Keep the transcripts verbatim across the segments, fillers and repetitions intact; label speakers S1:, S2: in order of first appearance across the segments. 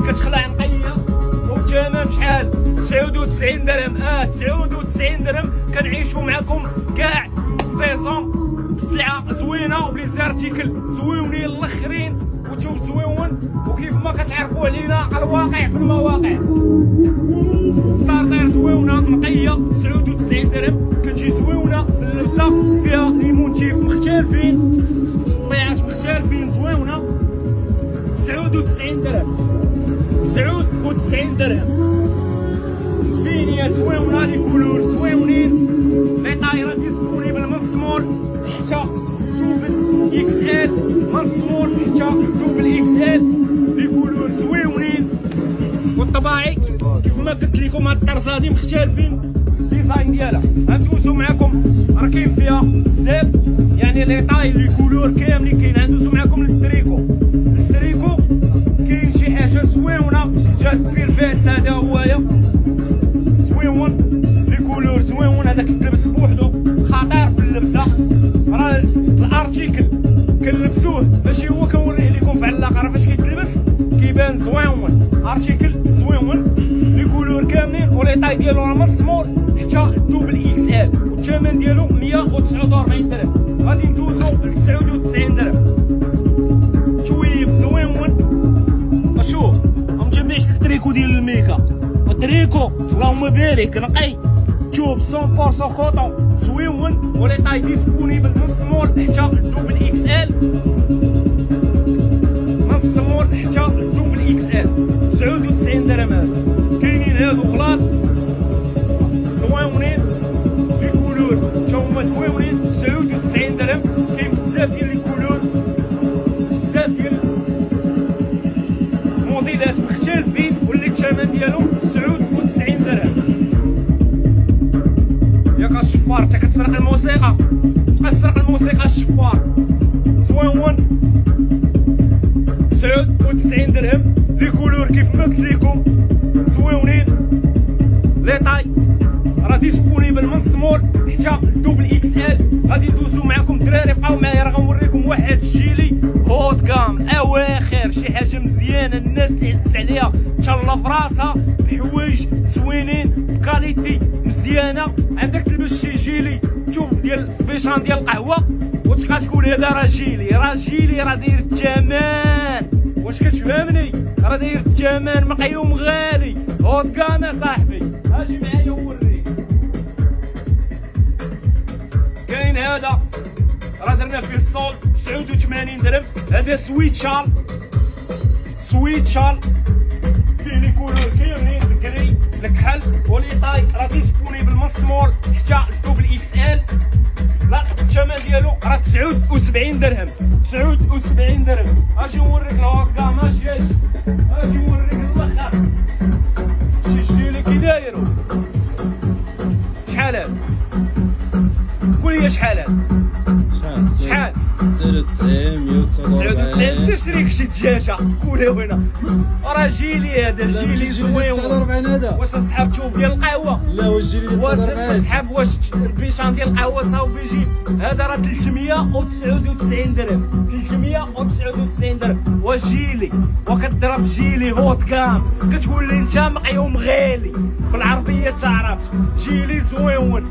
S1: كتخلع نقيه والثمن شحال؟ تسعة وتسعين درهم. اه تسعة وتسعين درهم. كنعيشوا معكم كاع السيزون بسلعه زوينه وبلي زارتيكل زويونين الاخرين وتشوف زويون وكيف ما كتعرفوا علينا الواقع في المواقع. ستارتر زويونه نقيه تسعة وتسعين درهم. كتجي زويونه في اللبسه فيها لي مونتيف مختلفين طبيعات مختلفين زويونه تسعة وتسعين درهم. تسعة وتسعين درهم. فينيا زويونه لي كولور زويونين لي طايره ديسبونيبل من سمول حتى دوبل اكس ال من سمول حتى دوبل اكس ال لي كولور زويونين والطباعي كيف ما قلت لكم. هاد الطرزه هادي مختلفين الديزاين ديالها. غندوزو معكم راه كاين فيها بزاف يعني لي طاي لي كولور كاملين كاين. غندوزو معكم للتريكو. التريكو كاين شي حاجه زويونه جات في الفيست هذا هويا زويون لي كولور زويون. هذا كتلبس بوحدو خطير في اللبسه. راه الارتيكل كنلبسوه ماشي هو كنوريه لكم في علاقه راه فاش كيتلبس كيبان زويون. ارتيكل زويون لي كولور كاملين ولي طاي ديالو راه من سمول حتى دوبل اكس ال والثمن ديالو مية وتسعة وأربعين درهم. غادي ندوزو ل تسعة وتسعين درهم. شويب زويون. شوف ما مجمعش التريكو ديال الميكا. التريكو اللهم بارك نقي تشوف مية بالمية كوطون زويون ولي طاي ديسبونيبل من سمول حتى دوبل اكس ال. من سمول حتى دوبل اكس ال تسعة وتسعين درهم. هذا كاينين هادو غلاط زويونين لي كولور تا هما زويونين تسعة وتسعين درهم. كاين بزاف ديال لي كولور بزاف ديال موديلات مختلفين واللي الثمن ديالهم تسعة وتسعين درهم. ياك الشفار انت كتسرق الموسيقى كتسرق الموسيقى الشفار زويون تسعة وتسعين درهم. لي كولور كيف ما قلت لكم زويونين لي طاي راه ديسبونيبل من سمول حتى دوبل اكس ال. غادي ندوزو معكم الدراري بقاو معايا راه غنوريكم واحد الجيلي هوت كام اواخر شي حاجه مزيانه الناس تعز عليها تهلا في راسها بحوايج زوينين بكاليتي مزيانه. عندك تلبس شي جيلي تشوف ديال بيشان ديال القهوه وتبقى تقول هذا راه جيلي راه جيلي راه داير الثمن. واش كتفهمني؟ راه داير الثمن مقيوم غالي هوت كام يا صاحبي. اجي معايا نوريك. كاين هذا راه درنا فيه الصول تسعة وثمانين درهم. هذا سويت شال سويت شال فيه لي كولور كاملين الكري الكحل ولي طاي راه ديسبونيبل من سمول حتى دوبل اكس ال. لا الثمن ديالو راه تسعة وسبعين درهم. تسعة وسبعين درهم. اجي نوريك الهوت كام. اجي اجي اجي نوريك الاخر شي جيلي كي دايرو. شحال هذا؟ قول لي شحال هذا؟ شحال؟
S2: تسعة وتسعين مية وتسعة وأربعين.
S1: سير شريك شي دجاجه كولها وينا. راه جيلي هذا جيلي زوين.
S2: تسعة وأربعين هذا.
S1: واش تسحب تشوف ديال القهوه؟
S2: لا واش جيلي تسعة وأربعين.
S1: واش تسحب واش البيشان ديال القهوه صاوبي يجي. هذا راه ثلاثمية وتسعة وتسعين درهم. ثلاثمية وتسعة وتسعين درهم. وجيلي وكتضرب جيلي هوت كام كتقول لي انت مقيوم غالي بالعربيه تعرف جيلي زويون.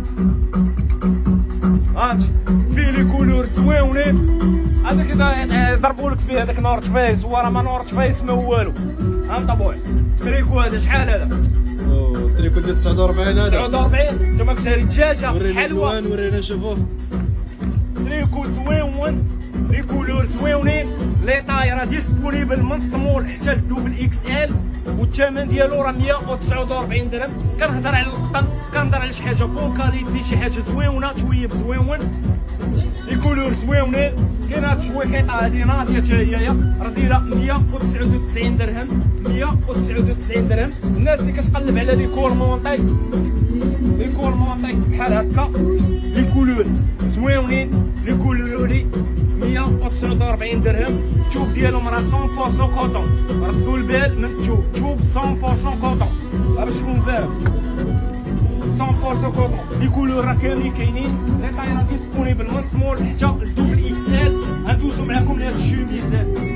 S1: هانتي فيه لي كولور زويونين. هذاك ضربوا لك فيه هذاك نور فايس هو راه ما نور فايس ما والو. ها طبوع التريكو هذا شحال هذا؟
S2: اوه التريكو ديال تسعة وأربعين هذا.
S1: تسعة وأربعين. نتوما كتشري دجاجه حلوه.
S2: ورينا شوفوه.
S1: تريكو زويون لي كولور زويونين لي طاي راه ديسبونيبل من سمول حتى دوبل اكس ال والثمن ديالو راه مية وتسعة وأربعين درهم. كنهضر على القطن كنهضر على شي حاجه بون كاليتي شي حاجه زويونه شويه بزويون. لي كولور زويونين. كاين هاد الشويكيطه هادي ناضيه حتى هي راه دايره مية وتسعة وتسعين درهم. مية وتسعة وتسعين درهم. الناس اللي كتقلب على لي كور مونطي لي كور مونطي بحال هكا لي كولور زويونين. لي كولوري مية وتسعة وأربعين درهم. التوب ديالهم راه مية بالمية كوطون. ردوا البال من التوب. توب مية بالمية كوطون باش تكون فاهم. مية بالمية كوطون. لي كولور راه كاملين كاينين. لي طاي راه ديسبونيبل من سمول حتى دوبل اكس ال. غندوزو معاكم لهاد الشوميزات. شوف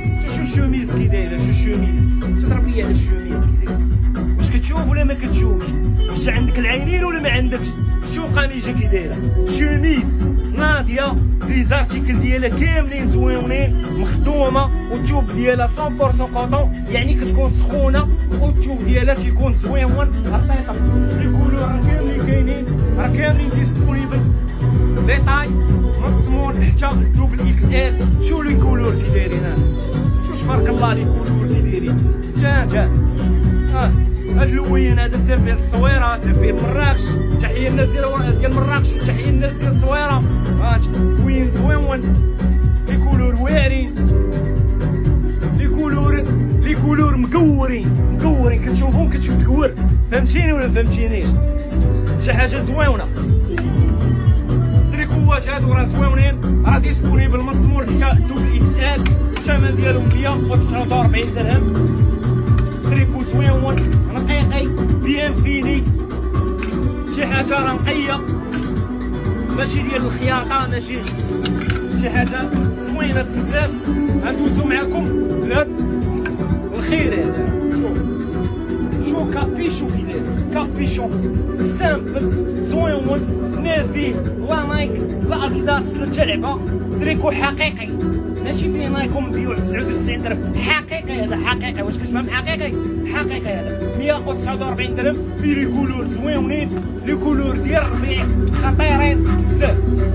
S1: الشوميز كي دايره، شو الشوميز تضرب لي على الشوميز كي دايره، واش كتشوف ولا ما كتشوفش؟ واش عندك العينين ولا ما عندكش؟ شو قميجه كي دايره شوميز ناضيه، لي زارتيكل ديالها كاملين زويونين مخدومه، والثوب ديالها مية بالمية كوطون، يعني كتكون سخونه والثوب ديالها تيكون زويون رقيقه. لي كولور راه كاملين كاينين، راه كاملين ديسبونيبل ديتاي من سمول حتى دوبل اكس ال. شو لي كولور كي دايرين هنا، شو تبارك الله لي كولور كي دايرين جا جا. اه هاد اللوين هذا سير فيه الصويره، سير فيه مراكش. تحيه الناس ديال ديال مراكش، تحيه الناس ديال الصويره. ها زوين زوين لي كولور واعرين، لي كولور لي كولور مكورين مكورين، كتشوفهم كتشوف تكور. فهمتيني ولا فهمتينيش؟ شي حاجه زوينه. التريكوات هادو راه زوينين، راه ديسبونيبل من سمول حتى دوبل اكس ال. الثمن ديالهم مية وتسعة وأربعين درهم. تريكو زويون رقيقي بيان فيني، شي حاجه راه نقيه ماشي ديال الخياطه، ماشي شي حاجه زوينه بزاف. غندوزو معاكم لهاد الخير هذا. شو كابيشو كي داير، كابيشو سامبل زويون نافي، لا نايك لا اديداس لا لعبه. تريكو حقيقي ماشي فيه نايكو مبيوع تسعة وتسعين درهم، حقيقي هذا حقيقي. واش كتفهم حقيقي؟ حقيقي هذا مية وتسعة وأربعين درهم. فيه لي كولور زويونين، لي كولور ديال الربيع خطيرين بزاف.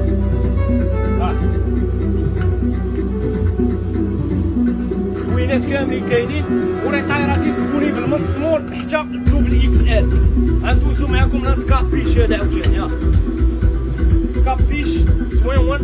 S1: كوينات كاملين كاينين، وراه طايره ديسبونيبل من سمول حتى دوبل اكس ال. غندوزو معاكم لهاد الكابيش هذا عاوتاني. ها كابيش زويون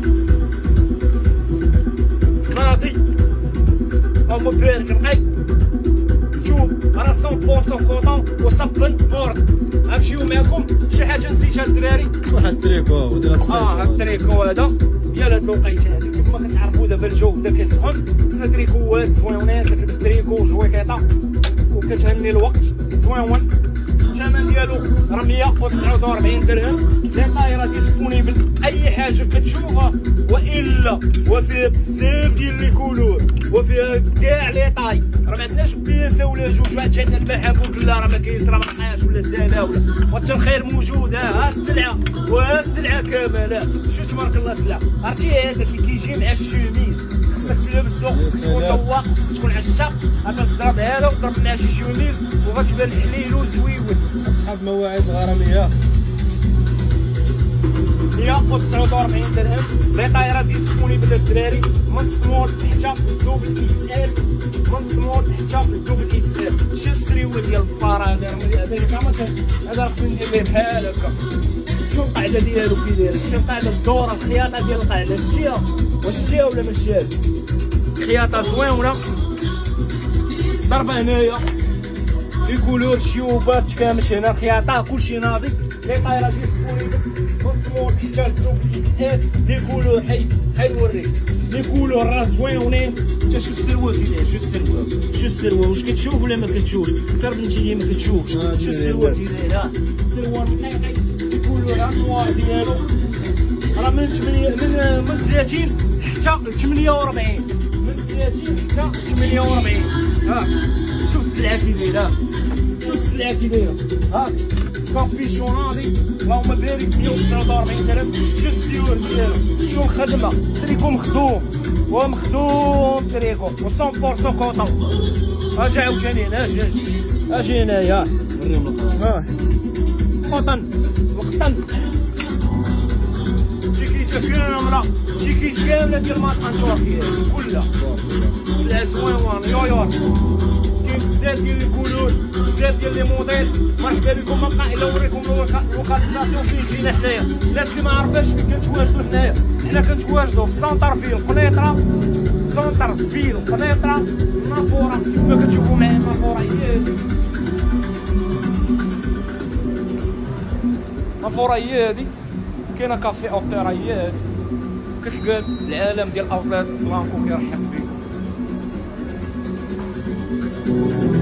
S1: ناضي هو بارك نقي، شوف راه مية بالمية كوطون وصبن بورد. غنمشيو معاكم شي حاجه نسيتها الدراري،
S2: واحد التريكو ديال الصيف.
S1: اه هاد التريكو هذا ديال هاد الوقيته هادي، كيف ما كتعرفوا دابا الجو بدا كيسخن، خصنا تريكوات زويونين، كتلبس تريكو وجويكيطه وكتهني الوقت زويون. الثمن ديالو راه مية وتسعة وأربعين درهم. لا طايره ديسبونيبل اي حاجه كتشوفها، والا وفيها بزاف ديال لي كولور، وفيها كاع لي طاي. راه ما عندناش بياسه ولا جوج، واحد جاتنا الباحه قلت لا راه ما كاينش، راه ما بقاش ولا سالا ولا، وحتى الخير موجود. ها السلعه وها السلعه كامله. شو تبارك الله السلعه. عرفتي هذاك اللي كيجي مع الشوميز، خصك تلبسو، خصك تكون ذواق، خصك تكون عشاق باش تضرب هذا وتضرب مع شي شوميز وغتبان حليل وزويون.
S2: اصحاب مواعيد الغراميه
S1: مية وتسعة وأربعين درهم. لي طايره ديسبونيبل الدراري من سمول حتى دوبل اكس ال، من سمول حتى دوبل اكس ال. شي السريوه ديال البارا هذا هذا خصني ندير ليه بحال هكا. شو القاعده ديالو كي داير، شي القاعده الدوره الخياطه ديال القاعده شتيها، واش شتيها ولا ما شتيهاش؟ خياطه زوينه ضربه هنايا، لي كولور شيوبات تكامش هنا، الخياطه كلشي ناضي. لي طايره ديسبونيبل من سمول حتى دوبل اكس ال. لي كولور حي حيوريك لي كولور راه زويونين. انت شو السروه كي داير، شو السروه شو السروه واش كتشوف ولا ما كتشوفش؟ حتى بنتي اللي ما كتشوفش. شو السروه كي داير، السروه نقيقي، لي كولور راه نوار ديالو راه من ثمانية من من ثلاثين حتى ثمانية وأربعين، من ثلاثين حتى ثمانية وأربعين. ها شوف السلعه كي دايره، شوف السلعه كي دايره. ها كابيشون ناضي اللهم بارك مية وتسعة وأربعين درهم. شو السيور ديالو، شو الخدمه، تريكو مخدوم ومخدوم تريكو و مية بالمية كوطون. اجي عاوتاني هنا، اجي اجي اجي هنايا.
S2: وريهم القراص.
S1: ها قطن القطن تيكيته كامله، تيكيت كامله ديال ماركه تركيه كلها. سلعه زوينه يويور، كاين بزاف ديال لي كولور، بزاف ديال لي موديل. مرحبا بكم، ما بقى الا نوريكم لوكاليزاسيون فين جينا حنايا. الناس اللي ما عرفاش فين كنتواجدوا حنايا، حنا كنتواجدوا في سونتر فيل قنيطره، سونتر فيل قنيطره نافوره. كيما كتشوفوا معايا نافوره هي هادي، نافوره هي هادي. كاينه كافي اوبيرا هي هادي. كيف قال العالم ديال اوتلات بلانكو كيرحب بكم.